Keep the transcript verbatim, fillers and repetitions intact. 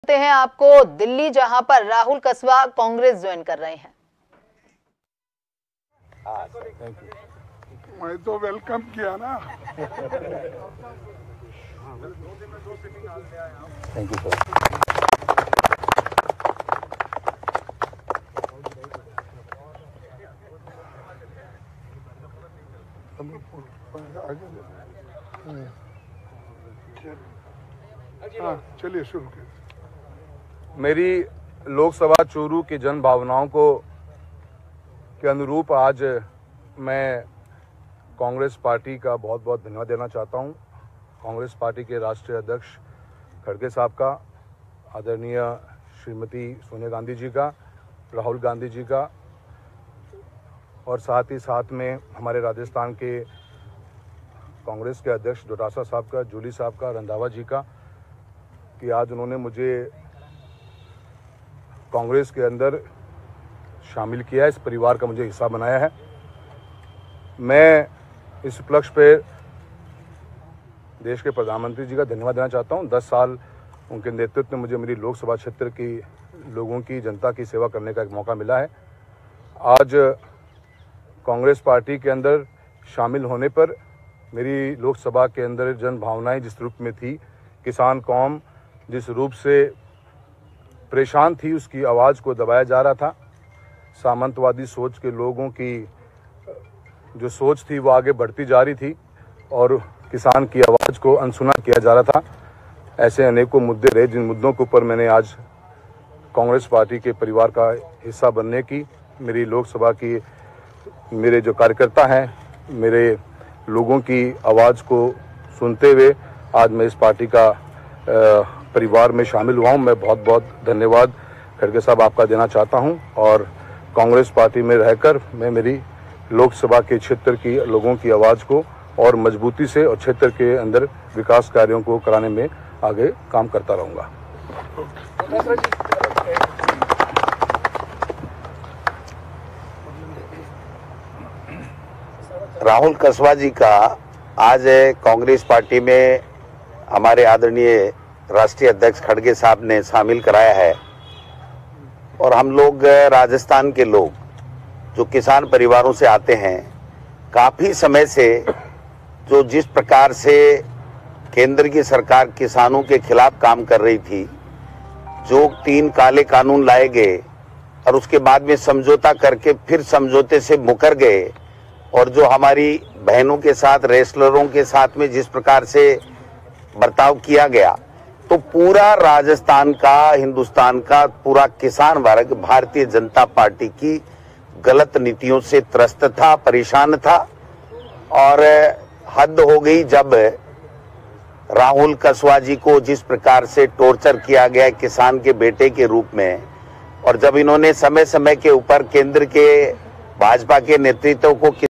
हैं आपको दिल्ली, जहां पर राहुल कसवा कांग्रेस ज्वाइन कर रहे हैं। मैं तो वेलकम किया ना। Thank you sir. हाँ, चलिए शुरू करें। मेरी लोकसभा चूरू की जन भावनाओं को के अनुरूप आज मैं कांग्रेस पार्टी का बहुत बहुत धन्यवाद देना चाहता हूं। कांग्रेस पार्टी के राष्ट्रीय अध्यक्ष खड़गे साहब का, आदरणीय श्रीमती सोनिया गांधी जी का, राहुल गांधी जी का, और साथ ही साथ में हमारे राजस्थान के कांग्रेस के अध्यक्ष डोटासरा साहब का, जूली साहब का, रंधावा जी का, कि आज उन्होंने मुझे कांग्रेस के अंदर शामिल किया है, इस परिवार का मुझे हिस्सा बनाया है। मैं इस उपलक्ष्य पे देश के प्रधानमंत्री जी का धन्यवाद देना चाहता हूं। दस साल उनके नेतृत्व में मुझे मेरी लोकसभा क्षेत्र की लोगों की, जनता की सेवा करने का एक मौका मिला है। आज कांग्रेस पार्टी के अंदर शामिल होने पर मेरी लोकसभा के अंदर जन भावनाएं जिस रूप में थी, किसान कौम जिस रूप से परेशान थी, उसकी आवाज़ को दबाया जा रहा था। सामंतवादी सोच के लोगों की जो सोच थी वो आगे बढ़ती जा रही थी और किसान की आवाज़ को अनसुना किया जा रहा था। ऐसे अनेकों मुद्दे रहे जिन मुद्दों के ऊपर मैंने आज कांग्रेस पार्टी के परिवार का हिस्सा बनने की, मेरी लोकसभा की मेरे जो कार्यकर्ता हैं, मेरे लोगों की आवाज़ को सुनते हुए आज मैं इस पार्टी का परिवार में शामिल हुआ हूँ। मैं बहुत बहुत धन्यवाद खड़गे साहब आपका देना चाहता हूँ, और कांग्रेस पार्टी में रहकर मैं मेरी लोकसभा के क्षेत्र की लोगों की आवाज़ को और मजबूती से और क्षेत्र के अंदर विकास कार्यों को कराने में आगे काम करता रहूँगा। राहुल कसवा जी का आज कांग्रेस पार्टी में हमारे आदरणीय राष्ट्रीय अध्यक्ष खड़गे साहब ने शामिल कराया है, और हम लोग राजस्थान के लोग जो किसान परिवारों से आते हैं, काफ़ी समय से जो जिस प्रकार से केंद्र की सरकार किसानों के खिलाफ काम कर रही थी, जो तीन काले कानून लाए गए और उसके बाद में समझौता करके फिर समझौते से मुकर गए, और जो हमारी बहनों के साथ, रेसलरों के साथ में जिस प्रकार से बर्ताव किया गया, तो पूरा राजस्थान का, हिंदुस्तान का पूरा किसान वर्ग भारतीय जनता पार्टी की गलत नीतियों से त्रस्त था, परेशान था। और हद हो गई जब राहुल कसवा जी को जिस प्रकार से टॉर्चर किया गया किसान के बेटे के रूप में, और जब इन्होंने समय समय के ऊपर केंद्र के भाजपा के नेतृत्व को